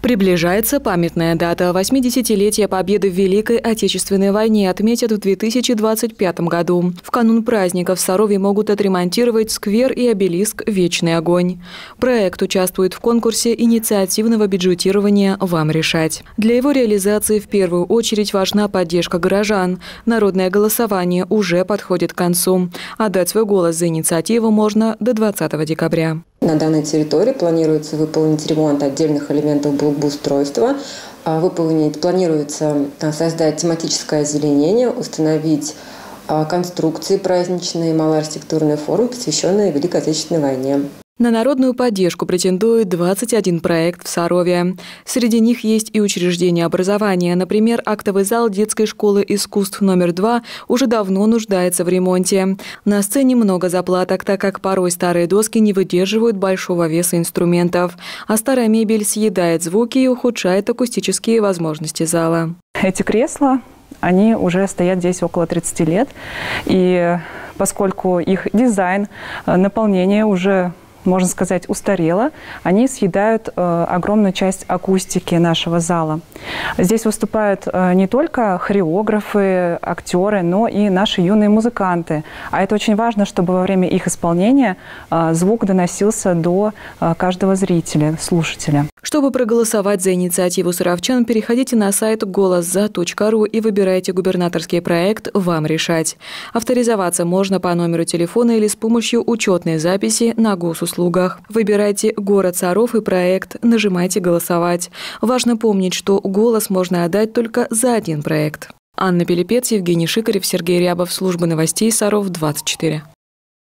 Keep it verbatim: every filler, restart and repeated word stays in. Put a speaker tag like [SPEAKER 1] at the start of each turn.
[SPEAKER 1] Приближается памятная дата. восьмидесятилетия победы в Великой Отечественной войне отметят в две тысячи двадцать пятом году. В канун праздника в Сарове могут отремонтировать сквер и обелиск «Вечный огонь». Проект участвует в конкурсе инициативного бюджетирования «Вам решать». Для его реализации в первую очередь важна поддержка горожан. Народное голосование уже подходит к концу. Отдать свой голос за инициативу можно до двадцатого декабря.
[SPEAKER 2] На данной территории планируется выполнить ремонт отдельных элементов благоустройства. Выполнить планируется создать тематическое озеленение, установить конструкции праздничные, малоархитектурные формы, посвященные Великой Отечественной войне.
[SPEAKER 1] На народную поддержку претендует двадцать один проект в Сарове. Среди них есть и учреждения образования. Например, актовый зал детской школы искусств номер два уже давно нуждается в ремонте. На сцене много заплаток, так как порой старые доски не выдерживают большого веса инструментов, а старая мебель съедает звуки и ухудшает акустические возможности зала.
[SPEAKER 3] Эти кресла, они уже стоят здесь около тридцати лет. И поскольку их дизайн, наполнение уже, можно сказать, устарело, они съедают э, огромную часть акустики нашего зала. Здесь выступают э, не только хореографы, актеры, но и наши юные музыканты. А это очень важно, чтобы во время их исполнения э, звук доносился до э, каждого зрителя, слушателя.
[SPEAKER 1] Чтобы проголосовать за инициативу саровчан, переходите на сайт голос за точка ру и выбирайте губернаторский проект «Вам решать». Авторизоваться можно по номеру телефона или с помощью учетной записи на госуслугах. Выбирайте город Саров и проект, нажимайте «Голосовать». Важно помнить, что голос можно отдать только за один проект. Анна Пилипец, Евгений Шикарев, Сергей Рябов. Служба новостей Саров двадцать четыре.